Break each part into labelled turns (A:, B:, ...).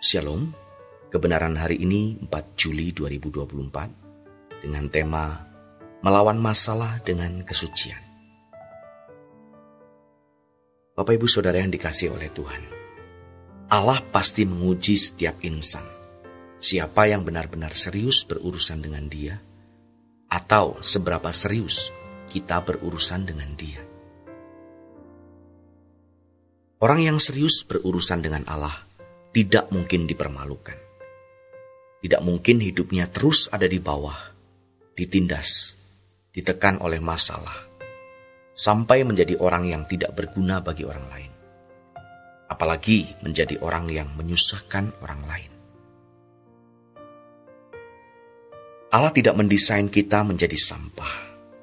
A: Shalom, kebenaran hari ini 4 Juli 2024 dengan tema Melawan Masalah dengan Kesucian. Bapak Ibu Saudara yang dikasihi oleh Tuhan, Allah pasti menguji setiap insan, siapa yang benar-benar serius berurusan dengan Dia, atau seberapa serius kita berurusan dengan Dia. Orang yang serius berurusan dengan Allah tidak mungkin dipermalukan. Tidak mungkin hidupnya terus ada di bawah, ditindas, ditekan oleh masalah, sampai menjadi orang yang tidak berguna bagi orang lain. Apalagi menjadi orang yang menyusahkan orang lain. Allah tidak mendesain kita menjadi sampah.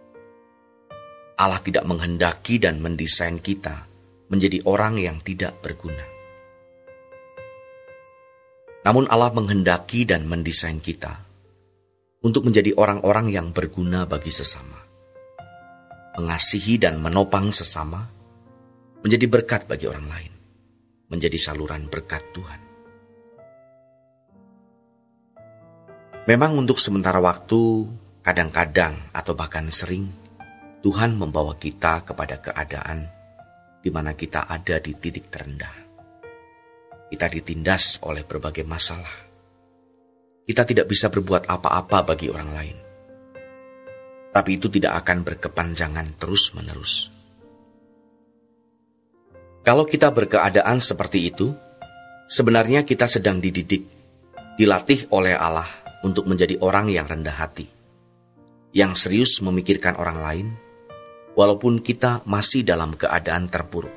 A: Allah tidak menghendaki dan mendesain kita menjadi orang yang tidak berguna. Namun Allah menghendaki dan mendesain kita untuk menjadi orang-orang yang berguna bagi sesama, mengasihi dan menopang sesama, menjadi berkat bagi orang lain, menjadi saluran berkat Tuhan. Memang untuk sementara waktu, kadang-kadang atau bahkan sering, Tuhan membawa kita kepada keadaan di mana kita ada di titik terendah. Kita ditindas oleh berbagai masalah. Kita tidak bisa berbuat apa-apa bagi orang lain. Tapi itu tidak akan berkepanjangan terus-menerus. Kalau kita berkeadaan seperti itu, sebenarnya kita sedang dididik, dilatih oleh Allah untuk menjadi orang yang rendah hati, yang serius memikirkan orang lain, walaupun kita masih dalam keadaan terpuruk.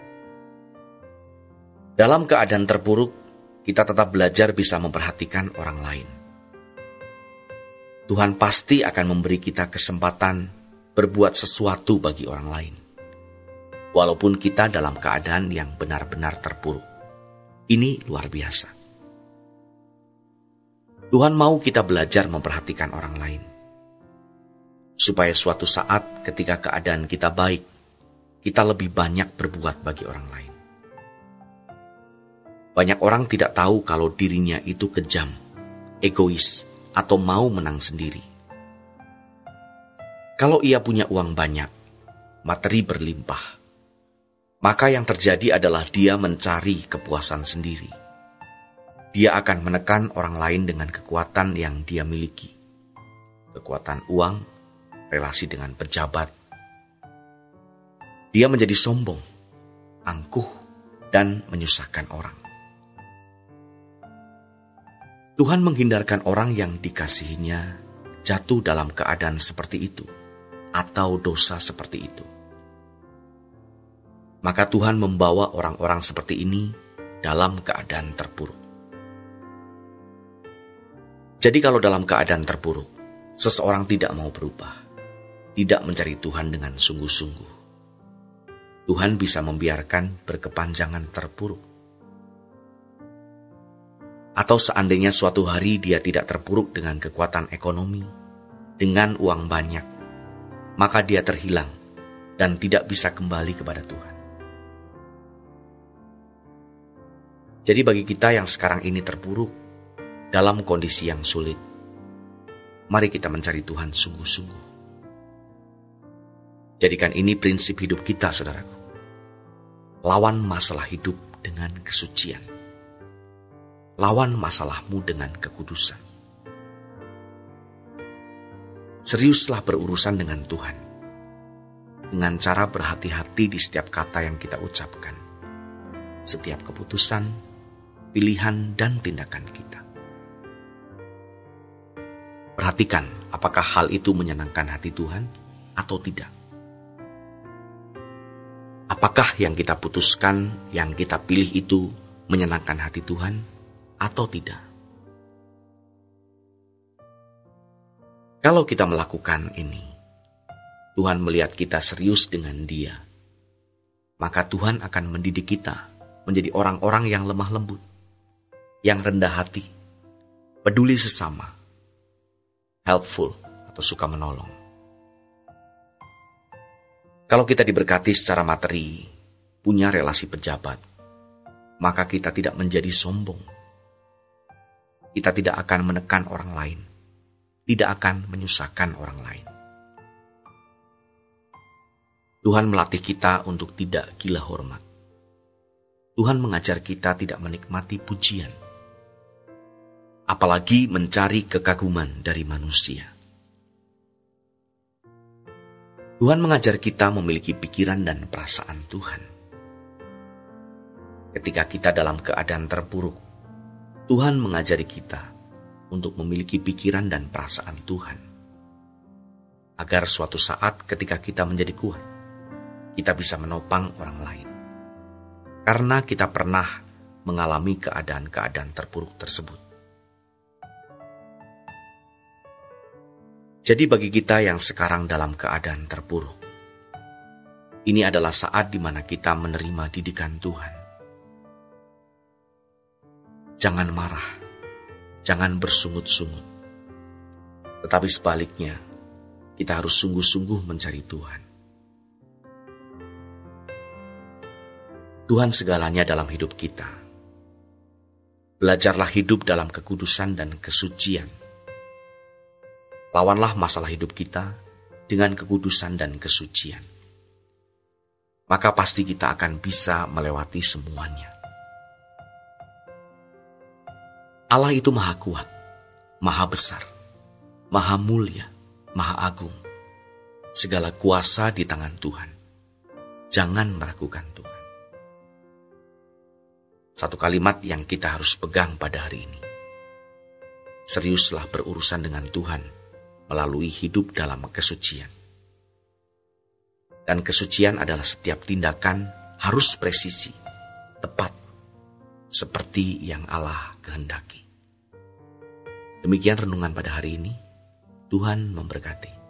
A: Dalam keadaan terpuruk, kita tetap belajar bisa memperhatikan orang lain. Tuhan pasti akan memberi kita kesempatan berbuat sesuatu bagi orang lain, walaupun kita dalam keadaan yang benar-benar terpuruk. Ini luar biasa. Tuhan mau kita belajar memperhatikan orang lain, supaya suatu saat ketika keadaan kita baik, kita lebih banyak berbuat bagi orang lain. Banyak orang tidak tahu kalau dirinya itu kejam, egois, atau mau menang sendiri. Kalau ia punya uang banyak, materi berlimpah, maka yang terjadi adalah dia mencari kepuasan sendiri. Dia akan menekan orang lain dengan kekuatan yang dia miliki. Kekuatan uang, relasi dengan pejabat. Dia menjadi sombong, angkuh, dan menyusahkan orang. Tuhan menghindarkan orang yang dikasihinya jatuh dalam keadaan seperti itu atau dosa seperti itu. Maka Tuhan membawa orang-orang seperti ini dalam keadaan terpuruk. Jadi kalau dalam keadaan terpuruk, seseorang tidak mau berubah, tidak mencari Tuhan dengan sungguh-sungguh, Tuhan bisa membiarkan berkepanjangan terpuruk. Atau seandainya suatu hari dia tidak terpuruk dengan kekuatan ekonomi, dengan uang banyak, maka dia terhilang dan tidak bisa kembali kepada Tuhan. Jadi bagi kita yang sekarang ini terpuruk, dalam kondisi yang sulit, mari kita mencari Tuhan sungguh-sungguh. Jadikan ini prinsip hidup kita, saudaraku. Lawan masalah hidup dengan kesucian. Lawan masalahmu dengan kekudusan. Seriuslah berurusan dengan Tuhan, dengan cara berhati-hati di setiap kata yang kita ucapkan, setiap keputusan, pilihan, dan tindakan kita. Perhatikan apakah hal itu menyenangkan hati Tuhan atau tidak. Apakah yang kita putuskan, yang kita pilih itu menyenangkan hati Tuhan atau tidak? Kalau kita melakukan ini, Tuhan melihat kita serius dengan Dia, maka Tuhan akan mendidik kita menjadi orang-orang yang lemah lembut, yang rendah hati, peduli sesama, helpful atau suka menolong. Kalau kita diberkati secara materi, punya relasi pejabat, maka kita tidak menjadi sombong, Kita tidak akan menekan orang lain, tidak akan menyusahkan orang lain. Tuhan melatih kita untuk tidak gila hormat. Tuhan mengajar kita tidak menikmati pujian, apalagi mencari kekaguman dari manusia. Tuhan mengajar kita memiliki pikiran dan perasaan Tuhan. Ketika kita dalam keadaan terpuruk, Tuhan mengajari kita untuk memiliki pikiran dan perasaan Tuhan, agar suatu saat ketika kita menjadi kuat, kita bisa menopang orang lain. Karena kita pernah mengalami keadaan-keadaan terpuruk tersebut. Jadi bagi kita yang sekarang dalam keadaan terpuruk, ini adalah saat di mana kita menerima didikan Tuhan. Jangan marah, jangan bersungut-sungut. Tetapi sebaliknya, kita harus sungguh-sungguh mencari Tuhan. Tuhan segalanya dalam hidup kita. Belajarlah hidup dalam kekudusan dan kesucian. Lawanlah masalah hidup kita dengan kekudusan dan kesucian. Maka pasti kita akan bisa melewati semuanya. Allah itu maha kuat, maha besar, maha mulia, maha agung. Segala kuasa di tangan Tuhan. Jangan meragukan Tuhan. Satu kalimat yang kita harus pegang pada hari ini. Seriuslah berurusan dengan Tuhan melalui hidup dalam kesucian. Dan kesucian adalah setiap tindakan harus presisi, tepat, seperti yang Allah kehendaki. Demikian renungan pada hari ini. Tuhan memberkati.